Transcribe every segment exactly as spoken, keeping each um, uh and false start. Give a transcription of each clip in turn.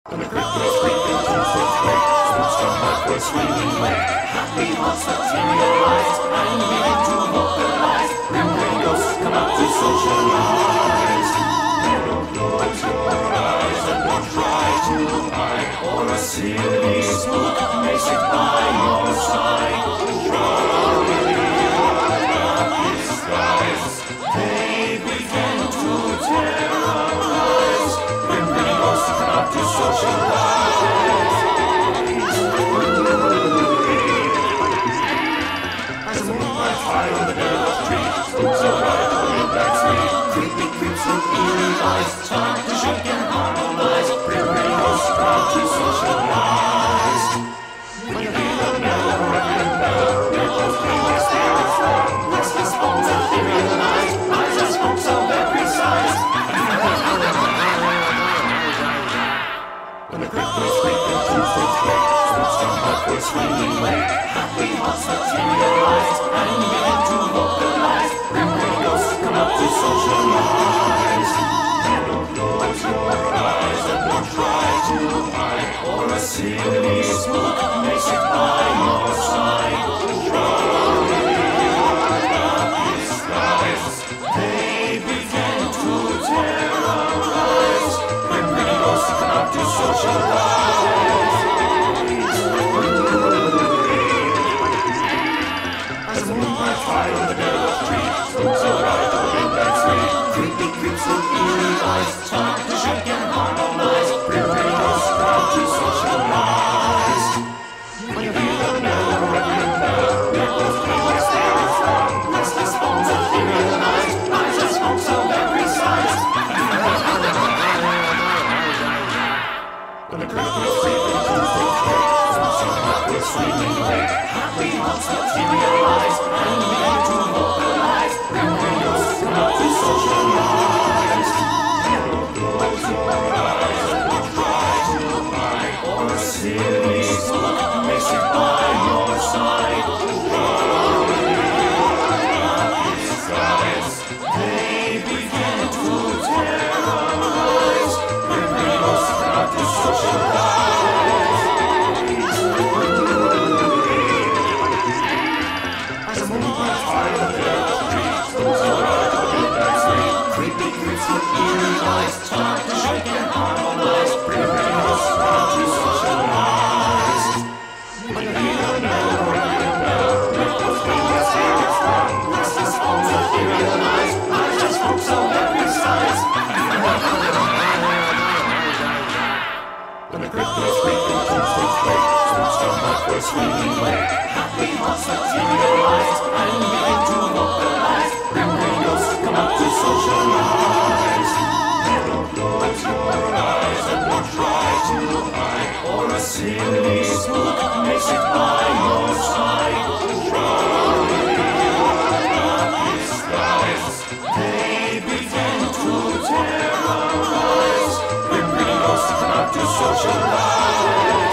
When the cripples creep into stage break, spooks from hardcore screaming wake. Happy hearts materialize and begin to vocalize. Grim gray ghosts come out to socialize. They don't close your eyes and don't try to hide, or a silly spook may sit by your side. Try not disguise. They begin to terrorize. Grim gray ghosts come out to socialize. As the moonlight high on the dead of the tree, spooks arrive to lead that sleep. Creepy creeps and eerie eyes, time to shake and harmonize. Grim gray ghosts come out to socialize. When you feel the bell, a ringing bell, ripples clean their spirits from. Restless bones etherealize, eyes as spooks of every size. When the cripples creep into stage break, spooks from hardcore screaming wake. Happy hearts materialize and begin to vocalize. Grim gray ghosts come out to socialize. They don't close your eyes and don't try to hide, or a silly spook may sit by your side. Try not disguise. They begin to terrorize. Grim gray ghosts come out to socialize. As the moonlight high on the dead of the tree, spooks arrive to lead that sleep. Creepy creeps and eerie eyes, time to shake and harmonize. Grim gray ghosts come out to socialize. When you feel the bell, a ringing bell, ripples clean their spirits from. Restless bones etherealize, eyes as spooks of every size. When the cripples creep into stage break, spooks from hardcore screaming wake. Happy hearts materialize and begin to vocalize. Grim gray ghosts come out to socialize. They don't close your eyes and don't try to hide, or a silly spook may sit by your side. Try not disguise. They begin to terrorize. Grim gray ghosts come out to socialize. As the moonlight high on the dead of the tree, spooks arrive to lead that sleep. Creepy creeps with eerie eyes, time to shake and harmonize. Grim gray ghosts come out to socialize. When you feel the bell, a ringing bell, ripples clean their spirits from. Restless bones etherealize, eyes as spooks of every size. When the cripples creep into stage break, spooks from hardcore screaming wake. Happy hearts materialize and begin to vocalize. Grim gray ghosts come out to socialize. They don't close your eyes and don't try to hide, or a silly spook may sit by your side. Try not disguise. They begin to terrorize. Grim gray ghosts come out to socialize.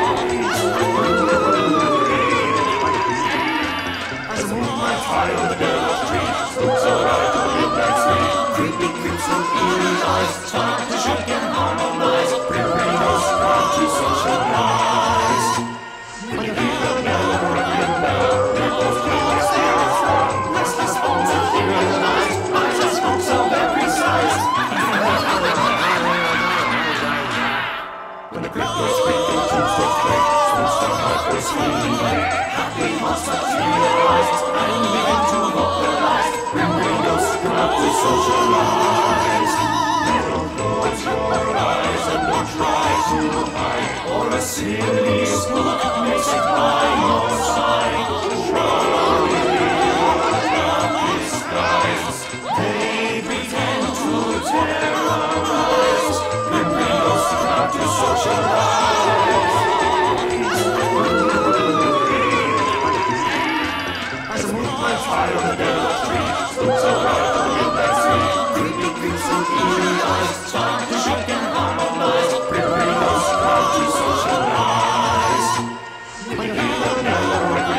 As the moonlight high on the dead of the tree, spooks arrive to lead that sleep. Creepy creeps and eerie eyes, time to shake and harmonize. Grim gray ghosts come out to socialize. When you feel the bell, a ringing bell, ripples clean their spirits from. Restless bones etherealize, eyes as spooks of every size. When the cripples creep into stage break, spooks from hardcore screaming wake. Happy hearts materialize and begin to vocalize. Grim gray ghosts come out to socialize. They don't close your eyes and don't try to hide, or a silly spook may sit by your side. Try not disguise. They begin to terrorize. Grim gray ghosts come out to socialize. As the moonlight high on the dead of the tree, spooks arrive to lead that sleep. Creepy creeps and eerie eyes, time to shake and harmonize. Grim gray ghosts come out to socialize. When you feel the bell, a ringing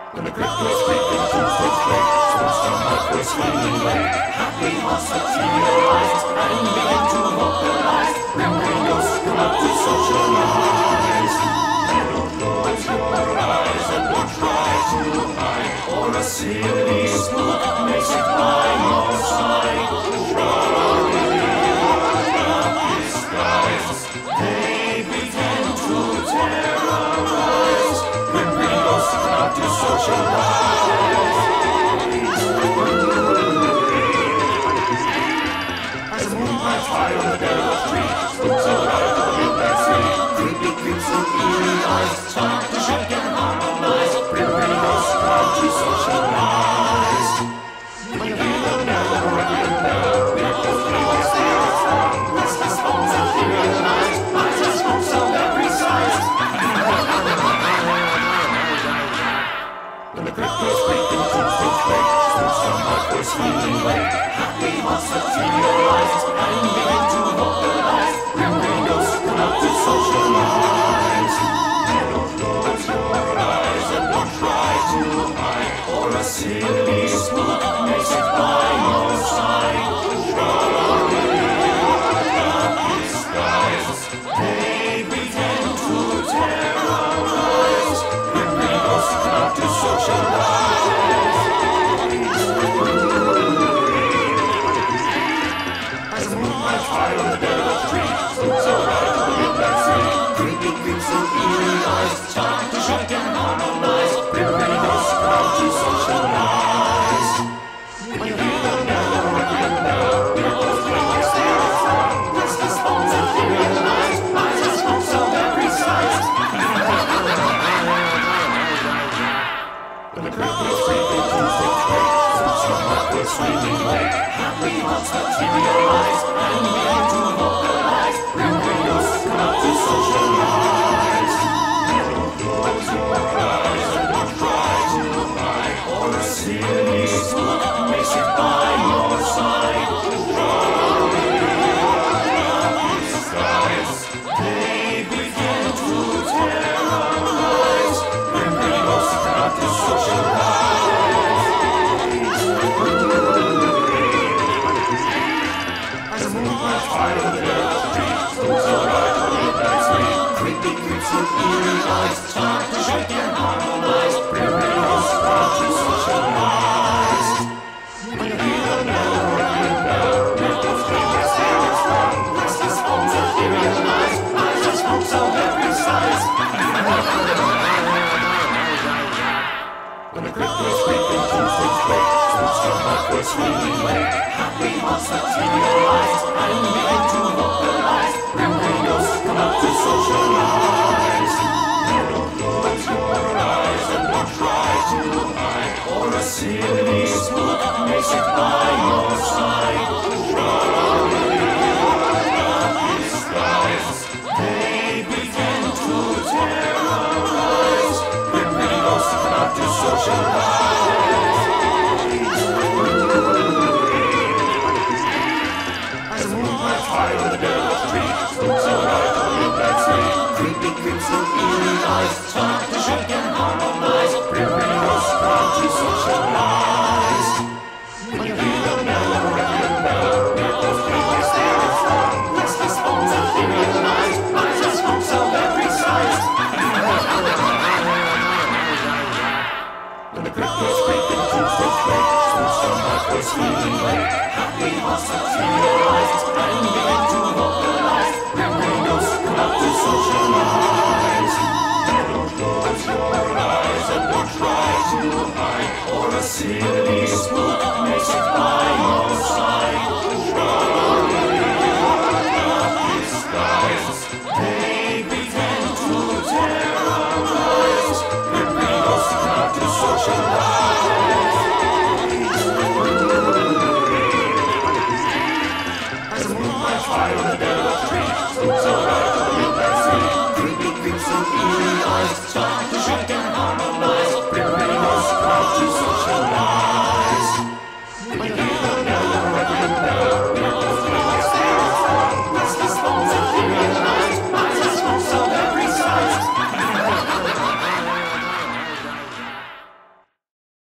When the cryptos break and Tuesdays break, sports from hardcore swinging away. Happy hearts materialize and begin to vocalize. Remembering ghosts come out to socialize. I don't know what's your eyes and don't try to hide. Or a silly spook makes it by your side. Disguise. They pretend to terrorize. Remembering ghosts come out to socialize. As the moonlight high on the devil's tree, spooks arrive to the midnight sea. Creepy creeps and eerie eyes start to shake and harmonize. Remembering ghosts come out to socialize. When you hear the bell, the requiem bell, miracles bring your spirits down. Restless bones and ethereal eyes, eyes as spooks of every size. When the cryptos break and Tuesdays break, spooks from hardcore swinging away. Happy hearts materialize and begin to vocalize. Remembering ghosts come out to socialize. I don't know what's your eyes and don't try to hide. Or a silly spook makes it by your side. Disguise. They pretend to terrorize. Remembering ghosts come out to socialize. As the moonlight high on the devil's tree, spooks arrive to the midnight sea. Creepy creeps and eerie eyes start to shake and harmonize. Remembering ghosts come out to socialize. When you hear the bell, the requiem bell, miracles bring your spirits down. Restless bones and ethereal eyes, eyes as spooks of every size. When the cryptos break and Tuesdays break, spooks from hardcore swinging away. Happy hearts materialize and begin to vocalize. Remembering ghosts come out to socialize. I don't know what's your eyes and don't try to hide. Or a silly spook makes it by your side. Disguise. They begin to terrorize. Remembering ghosts come out to socialize. As the moonlight high on the devil's tree, spooks arrive to the midnight sea. Creepy creeps and eerie eyes start to shake and harmonize. Remembering ghosts come out to socialize. When you hear the bell, the requiem bell, miracles bring your spirits down. Restless bones and ethereal eyes, eyes as spooks of every size. When the cryptos break and Tuesdays break, spooks from hardcore swinging away. Happy hearts materialize and begin to vocalize. Remembering ghosts come out to socialize. I don't know what's your eyes and don't try to hide. Or a silly spook makes it by your side. Disguise. They begin to terrorize. Remembering ghosts come out to socialize. As the moonlight high on the devil's tree, spooks arrive to the midnight sea. Creepy creeps and eerie eyes start to shake and harmonize. Remembering ghosts come out to socialize. When you hear the bell, the requiem bell, miracles bring your spirits down. Restless bones and ethereal eyes, eyes as spooks of every size. When the cryptos break and Tuesdays break, spooks from hardcore swinging away. Happy hearts materialize and begin to vocalize. Remembering ghosts come out to socialize. I don't know what's your eyes and don't try to hide. Or a silly